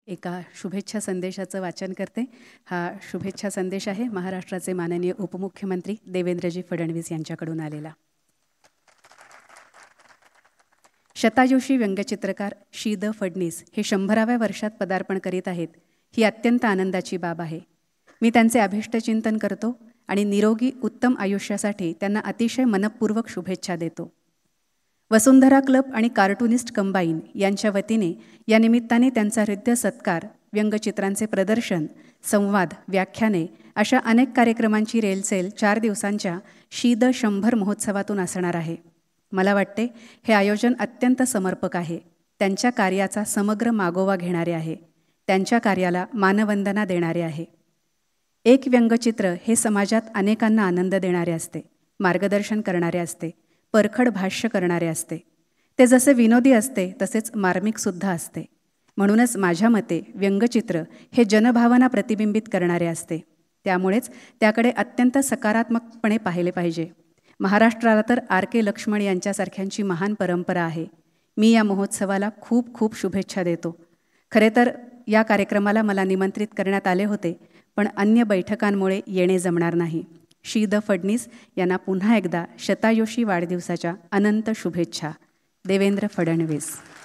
एका शुभेच्छा संदेशाचं वाचन करते। हा शुभेच्छा संदेश आहे महाराष्ट्राचे माननीय उपमुख्यमंत्री देवेंद्रजी फडणवीस यांच्याकडून आलेला। शतायुषी व्यंगचित्रकार शी द फडणीस हे 100व्या वर्षात पदार्पण करीत आहेत, ही अत्यंत आनंदाची बाब आहे। मी त्यांचे अभिष्टचिंतन करतो आणि निरोगी उत्तम आयुष्यासाठी त्यांना अतिशय मनपूर्वक शुभेच्छा देतो। वसुंधरा क्लब आणि कार्टूनिस्ट कंबाईन यांच्या वतीने या निमित्ताने त्यांचा हृदय सत्कार, व्यंगचित्रांचे प्रदर्शन, संवाद, व्याख्याने अशा अनेक कार्यक्रमांची रेलचेल 4 दिवसांच्या शी द 100 महोत्सवातून असणार आहे। मला वाटते हे आयोजन अत्यंत समर्पक आहे, त्यांच्या कार्याचा समग्र मागोवा घेणारे आहे, त्यांच्या कार्याला मानवंदना देणारे आहे। एक व्यंगचित्र हे समाजात अनेकांना आनंद देणारे असते, मार्गदर्शन करणारे असते, परखड भाष्य करणारे असते। ते जसे विनोदी असते तसेच मार्मिकसुद्धा असते। म्हणूनच माझ्या मते व्यंगचित्र हे जनभावना प्रतिबिंबित करणारे असते, त्यामुळेच त्याकडे अत्यंत सकारात्मकपणे पाहिले पाहिजे। महाराष्ट्राला तर R.K. लक्ष्मण यांच्यासारख्यांची महान परंपरा आहे। मी या महोत्सवाला खूप खूप शुभेच्छा देतो। खरे तर या कार्यक्रमाला मला निमंत्रित करण्यात आले होते, पण अन्य बैठकांमुळे येणे जमणार नाही। शी द फडणीस यांना पुन्हा एकदा शतायुषी वाढदिवसाच्या अनंत शुभेच्छा। देवेंद्र फडणवीस।